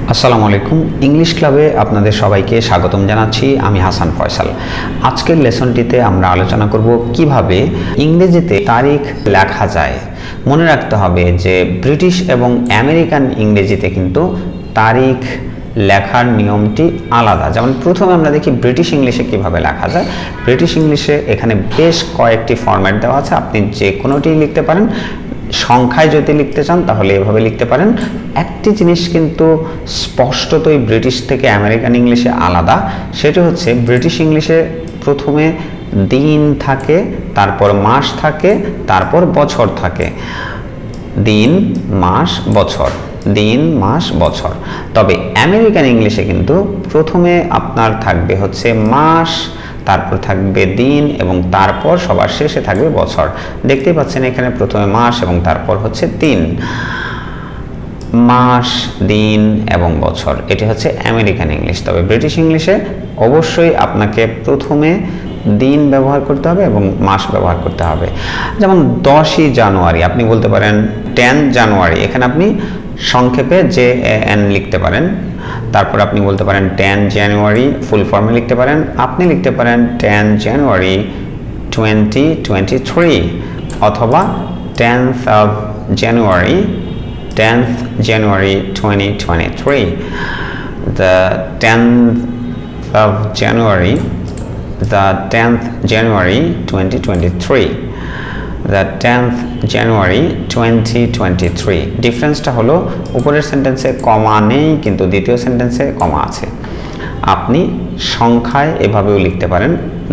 আসসালামু আলাইকুম। ইংলিশ ক্লাবে আপনাদের সবাইকে স্বাগতম জানাচ্ছি। আমি হাসান ফয়সাল। আজকের লেসনটিতে আমরা আলোচনা করব কিভাবে ইংরেজিতে তারিখ লেখা যায়। মনে রাখতে হবে যে ব্রিটিশ এবং আমেরিকান ইংরেজিতে কিন্তু তারিখ লেখার নিয়মটি আলাদা। যেমন প্রথমে আমরা দেখি ব্রিটিশ ইংলিশে কিভাবে লেখা যায়। ব্রিটিশ ইংলিশে এখানে বেশ কয়েকটি ফরম্যাট দেওয়া আছে, আপনি যে কোনোটি লিখতে পারেন। সংখ্যায় যদি লিখতে চান তাহলে এভাবে লিখতে পারেন। একটি জিনিস কিন্তু স্পষ্টতই ব্রিটিশ থেকে আমেরিকান ইংলিশে আলাদা, সেটা হচ্ছে ব্রিটিশ ইংলিশে প্রথমে দিন থাকে, তারপর মাস থাকে, তারপর বছর থাকে। দিন, মাস, বছর, দিন, মাস, বছর। তবে আমেরিকান ইংলিশে কিন্তু প্রথমে আপনার থাকবে হচ্ছে মাস, তারপর থাকবে দিন এবং তারপর সবার শেষে থাকবে বছর। দেখতেই পাচ্ছেন এখানে প্রথমে মাস এবং তারপর হচ্ছে দিন। মাস, দিন এবং বছর, এটি হচ্ছে আমেরিকান ইংলিশ। তবে ব্রিটিশ ইংলিশে অবশ্যই আপনাকে প্রথমে দিন ব্যবহার করতে হবে এবং মাস ব্যবহার করতে হবে। যেমন 10ই জানুয়ারি, আপনি বলতে পারেন 10 জানুয়ারি, এখানে আপনি সংক্ষেপে JAN লিখতে পারেন। তারপর আপনি বলতে পারেন 10 জানুয়ারি, ফুল ফর্মে লিখতে পারেন। আপনি লিখতে পারেন 10 জানুয়ারি 2023 অথবা 10th January 2023, the 10th January 2023, the 10th January 2023। ডিফারেন্সটা হলো উপরের সেন্টেন্সে কমা নেই, কিন্তু দ্বিতীয় সেন্টেন্সে কমা আছে। আপনি সংখ্যায় এভাবেও লিখতে পারেন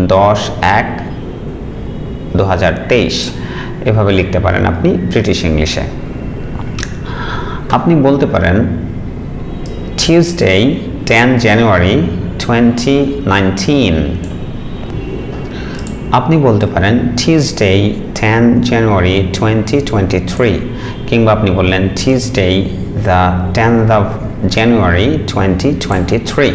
10/1/2023, এভাবে লিখতে পারেন আপনি ব্রিটিশ ইংলিশে। আপনি বলতে পারেন টিউসডে 10 জানুয়ারি 2019, আপনি বলতে পারেন টিউসডে 10 জানুয়ারি 2023, কিংবা আপনি বললেন Tuesday the 10th of January 2023।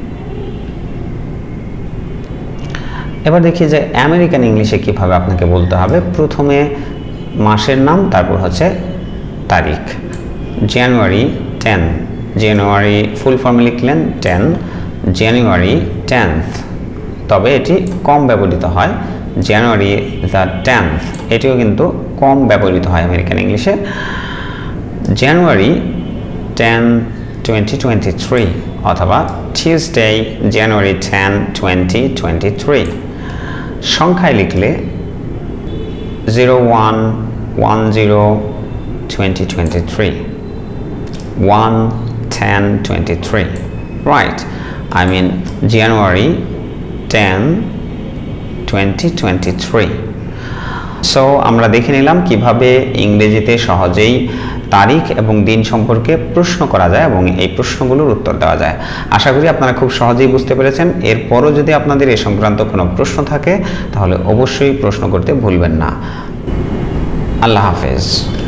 এবার দেখি যে আমেরিকান ইংলিশে কিভাবে আপনাকে বলতে হবে। প্রথমে মাসের নাম, তারপর হচ্ছে তারিখ। জানুয়ারি 10, জানুয়ারি ফুল ফর্মে লিখলেন 10, জানুয়ারি 10th, তবে এটি কম ব্যবহৃত হয়। জানুয়ারি the 10th, এটিও কিন্তু কম ব্যবহৃত হয় আমেরিকান ইংলিশে। জানুয়ারি 10, 2023 অথবা টিউসডে জানুয়ারি 10, 2023। সংখ্যায় লিখলে 0110/2023, 1/10/23, right? I mean January 10, 2023। So আমরা দেখে নিলাম কিভাবে ইংরেজিতে সহজেই তারিখ এবং দিন সম্পর্কে প্রশ্ন করা যায় এবং এই প্রশ্নগুলোর উত্তর দেওয়া যায়। আশা করি আপনারা খুব সহজেই বুঝতে পেরেছেন। এরপরও যদি আপনাদের এ সংক্রান্ত কোনো প্রশ্ন থাকে তাহলে অবশ্যই প্রশ্ন করতে ভুলবেন না। আল্লাহ হাফেজ।